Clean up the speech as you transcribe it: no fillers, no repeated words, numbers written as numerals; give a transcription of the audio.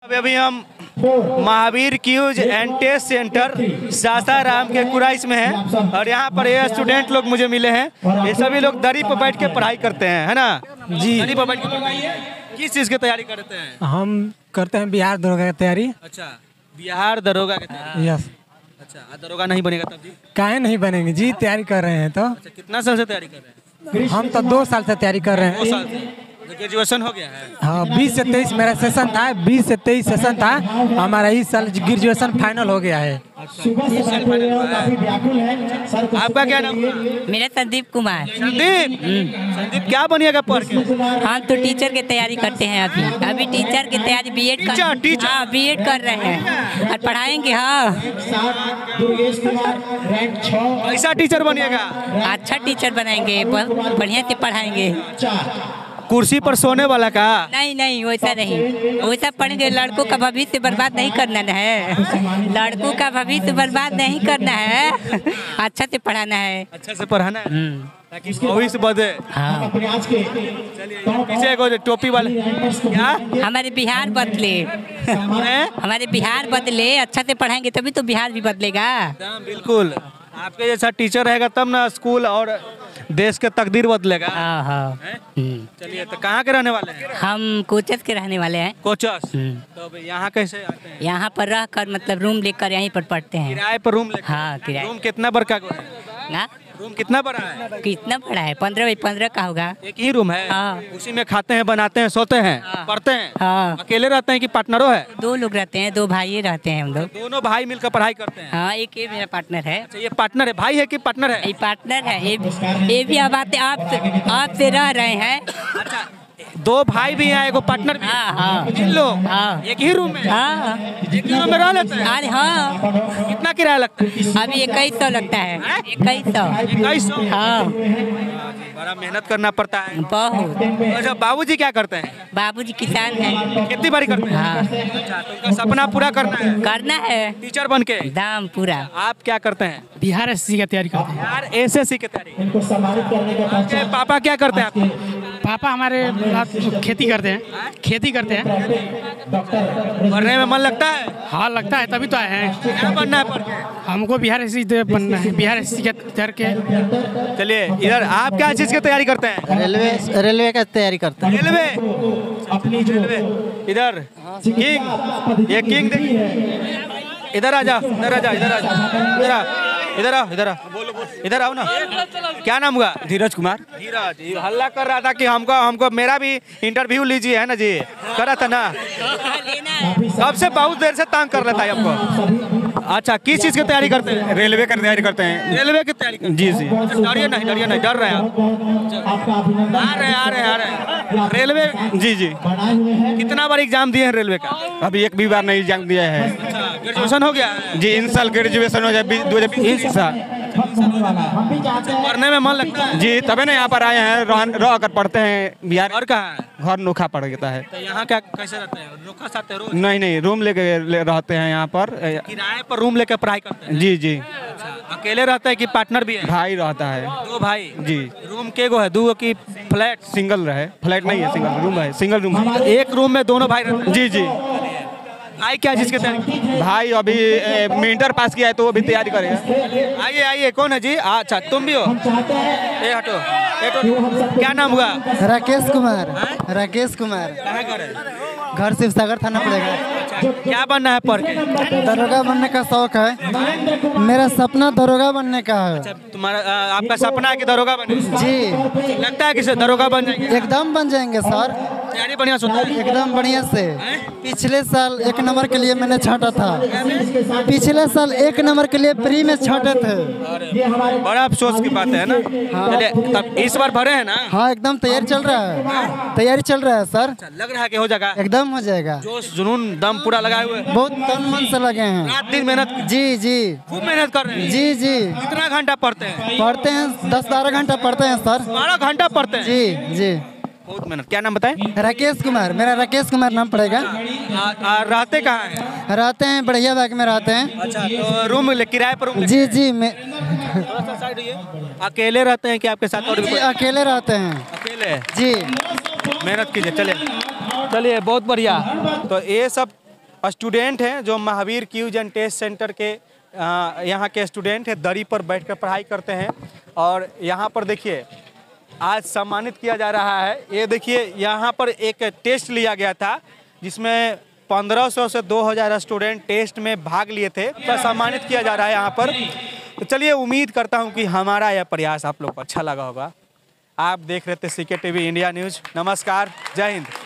अभी हम Mahavir quiz and test centre Sasaram के कुराइस में हैं और यहाँ पर ये स्टूडेंट लोग मुझे मिले हैं। ये सभी लोग दरी पर बैठ के पढ़ाई करते हैं, है ना जी? दरी पर बैठ के किस चीज़ की तैयारी करते हैं? हम करते हैं बिहार दरोगा की तैयारी। अच्छा, बिहार दरोगा की तैयारी। यस। अच्छा, दरोगा नहीं बनेगा तब जी? काहे नहीं बनेंगे जी, तैयारी कर रहे हैं। तो अच्छा, कितना साल से तैयारी कर रहे हैं? हम तो 2 साल से तैयारी कर रहे हैं। 2 साल से ग्रेजुएशन हो गया है? हाँ, 20 से 23 मेरा सेशन था, 20 से 23 सेशन था हमारा। इस साल ग्रेजुएशन फाइनल हो गया है। आपका क्या नाम? मेरा संदीप कुमार। संदीप? संदीप क्या बनिएगा पढ़ के? हम तो टीचर की तैयारी करते हैं अभी टीचर की तैयारी बीएड कर। हाँ, बीएड कर रहे हैं और पढ़ाएंगे। हाँ, ऐसा टीचर बनिएगा? अच्छा टीचर बनाएंगे, बढ़िया से पढ़ाएंगे। कुर्सी पर सोने वाला का? नहीं, वैसा नहीं, वैसा पढ़ेंगे। लड़कों का भविष्य बर्बाद नहीं करना है, लड़कों का भविष्य बर्बाद नहीं करना है, अच्छा से पढ़ाना है, अच्छा से पढ़ाना है ताकि भविष्य बढ़े। हाँ। पीछे को टोपी वाले क्या? हमारे बिहार बदले, हमारे बिहार बदले। अच्छा से पढ़ाएंगे तभी तो बिहार भी बदलेगा। बिल्कुल, आपके जैसा टीचर रहेगा तब ना स्कूल और देश के तकदीर बदलेगा। हाँ। चलिए, तो कहाँ के रहने वाले हैं? हम कोचस के रहने वाले हैं। कोचस? तो यहाँ कैसे आते हैं? यहाँ पर रह कर मतलब रूम लेकर यहीं पर पढ़ते हैं। किराए पर रूम लेकर? हाँ, किराए। रूम कितना बड़ा है? ना, रूम कितना बड़ा है? कितना बड़ा है? 15 बाई 15 का होगा। एक ही रूम है? हाँ। उसी में खाते हैं, बनाते हैं, सोते हैं, हाँ। पढ़ते हैं? हाँ। अकेले रहते हैं कि पार्टनरों है? 2 लोग रहते हैं, 2 भाई रहते हैं हम लोग। दोनों भाई मिलकर पढ़ाई करते हैं? हाँ, एक ये मेरा पार्टनर है। अच्छा, ये पार्टनर है? भाई है कि पार्टनर है? ये पार्टनर है। ये भी अब आते आपसे रह रहे हैं। अच्छा, 2 भाई भी हैं, एगो पार्टनर भी? हाँ। इन लोग हाँ। एक ही रूम में? हाँ, एक ही रूम में रह लेते हैं? अरे हाँ, कितना किराया लगता है? अभी 2100 लगता है। 2100। 2100? हाँ, बड़ा मेहनत करना पड़ता है। बहुत। अच्छा, बाबूजी क्या करते हैं? बाबूजी किसान हैं। खेती बाड़ी करते हैं? हाँ। अच्छा, तो उनका सपना पूरा करना है टीचर बन के? दाम पूरा। आप क्या करते हैं? बिहार एसएससी की तैयारी करते हैं। यार, एसएससी की तैयारी। आपके पापा क्या करते हैं आपके? पापा हमारे खेती करते हैं। पढ़ने में मन लगता है? हाँ, लगता है, तभी तो आए हैं। क्या बनना है पढ़ के? हमको बिहार एसएससी बनना है, बिहार एसएससी के तैयार के। चलिए, इधर आप क्या चीज़ की तैयारी करते हैं? रेलवे का तैयारी करते हैं। रेलवे? इधर किंग, ये किंग देखिए। इधर आ जा, इधर आओ ना। क्या नाम हुआ? धीरज कुमार। धीरज, ये हल्ला कर रहा था कि हमको मेरा भी इंटरव्यू लीजिए, है ना जी? कर रहा था ना, सबसे बहुत देर से तंग कर रहा था हमको। अच्छा, किस चीज़ की तैयारी करते हैं? रेलवे का तैयारी करते हैं। रेलवे की तैयारी करते हैं? जी। डरिए नहीं, डर रहे हैं आप? आ रहे। रेलवे? जी। कितना बार एग्जाम दिए हैं रेलवे का? अभी एक भी बार नहीं एग्जाम दिया है। ग्रेजुएशन हो गया? जी, इन साल ग्रेजुएशन हो जाए 2020 साल। पढ़ने में मन लगता है? जी, तभी ना यहाँ पर आए हैं, रह कर पढ़ते हैं बिहार। और कहाँ है? घर नोखा पड़ गया है। तो यहाँ क्या कैसे रहते हैं? नोखा साथ है रोज? नहीं, रूम लेके रहते हैं यहाँ पर। किराए पर रूम लेकर पढ़ाई करते हैं? जी। अच्छा, अकेले रहते हैं कि पार्टनर भी है? भाई रहता है। 2 भाई? जी। रूम के गो है? 2 की फ्लैट? सिंगल रहे, फ्लैट नहीं है, सिंगल रूम है। सिंगल रूम है। एक रूम में दोनों भाई रहते हैं? जी। भाई क्या चीज़ की तैयारी? भाई अभी इंटर पास किया है, तो वो भी तैयारी करेगा। आइए, कौन है जी? अच्छा, तुम भी हो? ए हटो। क्या नाम हुआ? राकेश कुमार। कहाँ घर है? घर शिवसागर थाना पड़ेगा। अच्छा, क्या बनना है पढ़ के? दरोगा बनने का शौक है। मेरा सपना दरोगा बनने का है। अच्छा, तुम्हारा आपका सपना है कि दरोगा बने? जी। लगता है कि दरोगा बन जाएंगे? एकदम बन जाएंगे सर। तैयारी बढ़िया सुनता है? एकदम बढ़िया से। पिछले साल 1 नंबर के लिए मैंने छांटा था। पिछले साल 1 नंबर के लिए प्री में छांटे थे। बड़ा अफसोस की बात है ना। चलिए, तब इस बार भरे हैं ना? हाँ, एकदम तैयारी चल रहा है सर। लग रहा है कि हो जाएगा? एकदम हो जाएगा। जोश जुनून दम पूरा लगाए हुए? बहुत तन मन से लगे हैं। रात दिन मेहनत? जी। खूब मेहनत कर रहे हैं? जी। कितना घंटा पढ़ते हैं? पढ़ते हैं 10-12 घंटा पढ़ते हैं सर। 12 घंटा पढ़ते हैं? जी। बहुत मेहनत। क्या नाम बताएं? राकेश कुमार। मेरा राकेश कुमार नाम पड़ेगा। रहते कहाँ हैं? रहते हैं बढ़िया बाग में रहते हैं। अच्छा, तो रूम किराए पर? जी। मैं अकेले रहते हैं कि आपके साथ और भी कोई? अकेले रहते हैं। अकेले? जी। मेहनत कीजिए। चलिए, बहुत बढ़िया। तो ये सब स्टूडेंट हैं जो Mahavir quiz and test centre के यहाँ के स्टूडेंट हैं, दरी पर बैठकर पढ़ाई करते हैं। और यहाँ पर देखिए आज सम्मानित किया जा रहा है। ये देखिए यहाँ पर एक टेस्ट लिया गया था जिसमें 1500 से 2000 स्टूडेंट टेस्ट में भाग लिए थे, तो सम्मानित किया जा रहा है यहाँ पर। तो चलिए उम्मीद करता हूँ कि हमारा यह प्रयास आप लोग को अच्छा लगा होगा। आप देख रहे थे CK TV इंडिया न्यूज़। नमस्कार, जय हिंद।